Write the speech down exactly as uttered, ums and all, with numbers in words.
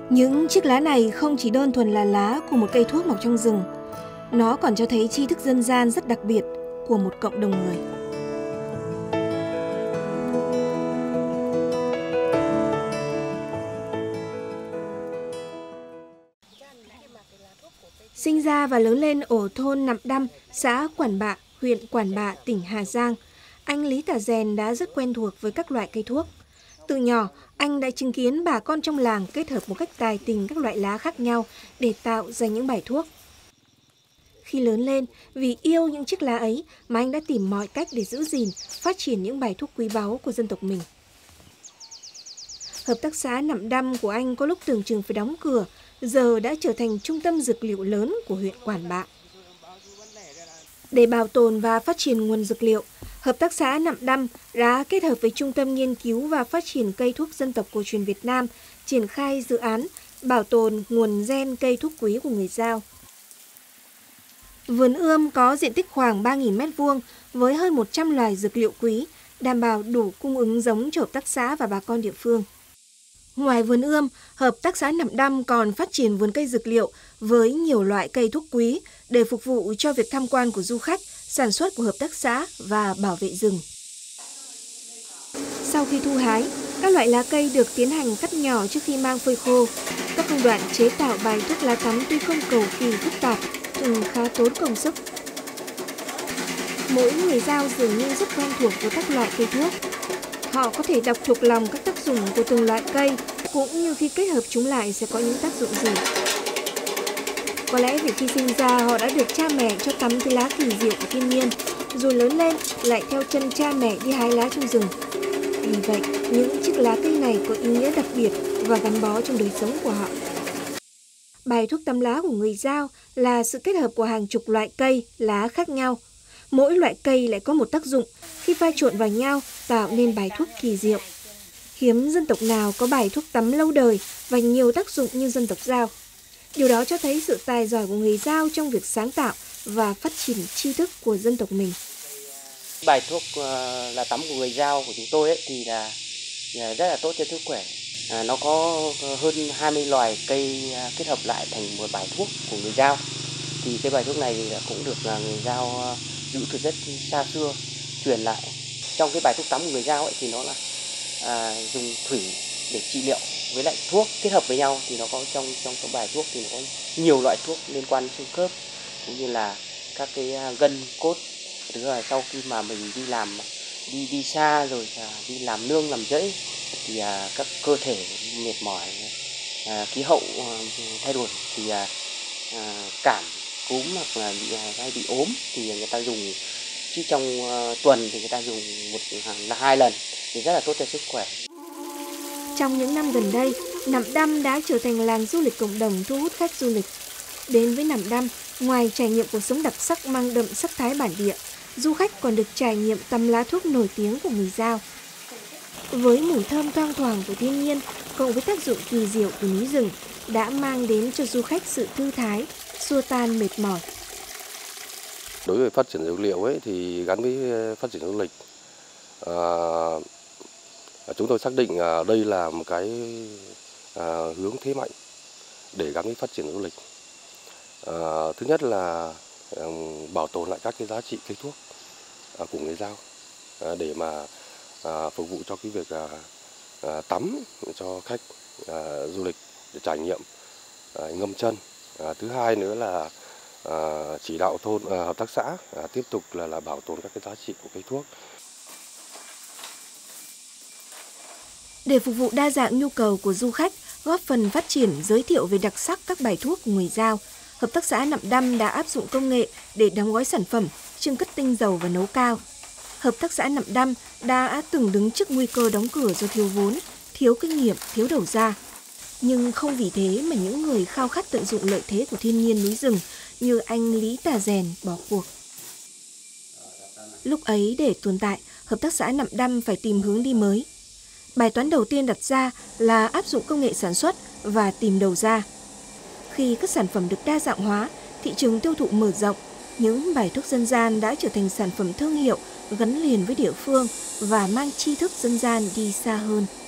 Những chiếc lá này không chỉ đơn thuần là lá của một cây thuốc mọc trong rừng, nó còn cho thấy tri thức dân gian rất đặc biệt của một cộng đồng người. Sinh ra và lớn lên ở thôn Nậm Đăm, xã Quản Bạ, huyện Quản Bạ, tỉnh Hà Giang, anh Lý Tà Rèn đã rất quen thuộc với các loại cây thuốc. Từ nhỏ, anh đã chứng kiến bà con trong làng kết hợp một cách tài tình các loại lá khác nhau để tạo ra những bài thuốc. Khi lớn lên, vì yêu những chiếc lá ấy mà anh đã tìm mọi cách để giữ gìn, phát triển những bài thuốc quý báu của dân tộc mình. Hợp tác xã Nậm Đăm của anh có lúc tưởng chừng phải đóng cửa, giờ đã trở thành trung tâm dược liệu lớn của huyện Quản Bạ. Để bảo tồn và phát triển nguồn dược liệu, Hợp tác xã Nậm Đăm đã kết hợp với Trung tâm Nghiên cứu và Phát triển cây thuốc dân tộc cổ truyền Việt Nam triển khai dự án bảo tồn nguồn gen cây thuốc quý của người Dao. Vườn ươm có diện tích khoảng ba nghìn mét vuông với hơn một trăm loài dược liệu quý, đảm bảo đủ cung ứng giống cho hợp tác xã và bà con địa phương. Ngoài vườn ươm, Hợp tác xã Nậm Đăm còn phát triển vườn cây dược liệu với nhiều loại cây thuốc quý để phục vụ cho việc tham quan của du khách, sản xuất của hợp tác xã và bảo vệ rừng. Sau khi thu hái, các loại lá cây được tiến hành cắt nhỏ trước khi mang phơi khô. Các công đoạn chế tạo bài thuốc lá tắm tuy không cầu kỳ phức tạp, nhưng khá tốn công sức. Mỗi người Dao dường như rất quen thuộc với các loại cây thuốc. Họ có thể đọc thuộc lòng các tác dụng của từng loại cây, cũng như khi kết hợp chúng lại sẽ có những tác dụng gì. Có lẽ vì khi sinh ra họ đã được cha mẹ cho tắm thứ lá kỳ diệu của thiên nhiên, rồi lớn lên lại theo chân cha mẹ đi hái lá trong rừng. Vì vậy, những chiếc lá cây này có ý nghĩa đặc biệt và gắn bó trong đời sống của họ. Bài thuốc tắm lá của người Dao là sự kết hợp của hàng chục loại cây, lá khác nhau. Mỗi loại cây lại có một tác dụng, khi pha trộn vào nhau tạo nên bài thuốc kỳ diệu. Hiếm dân tộc nào có bài thuốc tắm lâu đời và nhiều tác dụng như dân tộc Dao. Điều đó cho thấy sự tài giỏi của người Dao trong việc sáng tạo và phát triển tri thức của dân tộc mình. Bài thuốc lá tắm của người Dao của chúng tôi ấy, thì là rất là tốt cho sức khỏe. À, nó có hơn hai mươi loài cây kết hợp lại thành một bài thuốc của người Dao. Thì cái bài thuốc này cũng được người Dao giữ từ rất xa xưa truyền lại. Trong cái bài thuốc tắm của người Dao ấy thì nó là à, dùng thủy để trị liệu với lại thuốc kết hợp với nhau, thì nó có trong trong cái bài thuốc thì nó có nhiều loại thuốc liên quan đến xương khớp cũng như là các cái gân cốt. Thứ là sau khi mà mình đi làm đi đi xa rồi đi làm nương làm rẫy thì à, các cơ thể mệt mỏi, à, khí hậu à, thay đổi thì à, à, cảm cúm hoặc là bị hay bị ốm thì người ta dùng chứ trong uh, tuần thì người ta dùng một là hai lần thì rất là tốt cho sức khỏe. Trong những năm gần đây, Nậm Đăm đã trở thành làng du lịch cộng đồng thu hút khách du lịch. Đến với Nậm Đăm, ngoài trải nghiệm cuộc sống đặc sắc mang đậm sắc thái bản địa, du khách còn được trải nghiệm tắm lá thuốc nổi tiếng của người Dao. Với mùi thơm thoang thoảng của thiên nhiên, cộng với tác dụng kỳ diệu của núi rừng, đã mang đến cho du khách sự thư thái, xua tan mệt mỏi. Đối với phát triển dược liệu ấy thì gắn với phát triển du lịch, à, chúng tôi xác định à, đây là một cái à, hướng thế mạnh để gắn với phát triển du lịch. À, thứ nhất là à, bảo tồn lại các cái giá trị cây thuốc à, của người Dao à, để mà à, phục vụ cho cái việc à, à, tắm cho khách à, du lịch để trải nghiệm à, ngâm chân. À, thứ hai nữa là À, chỉ đạo thôn à, hợp tác xã à, tiếp tục là là bảo tồn các cái giá trị của cây thuốc. Để phục vụ đa dạng nhu cầu của du khách, góp phần phát triển giới thiệu về đặc sắc các bài thuốc của người Dao, Hợp tác xã Nậm Đăm đã áp dụng công nghệ để đóng gói sản phẩm, chưng cất tinh dầu và nấu cao. Hợp tác xã Nậm Đăm đã từng đứng trước nguy cơ đóng cửa do thiếu vốn, thiếu kinh nghiệm, thiếu đầu ra. Nhưng không vì thế mà những người khao khát tận dụng lợi thế của thiên nhiên núi rừng như anh Lý Tà Rèn bỏ cuộc. Lúc ấy để tồn tại, Hợp tác xã Nậm Đăm phải tìm hướng đi mới. Bài toán đầu tiên đặt ra là áp dụng công nghệ sản xuất và tìm đầu ra. Khi các sản phẩm được đa dạng hóa, thị trường tiêu thụ mở rộng, những bài thuốc dân gian đã trở thành sản phẩm thương hiệu gắn liền với địa phương và mang tri thức dân gian đi xa hơn.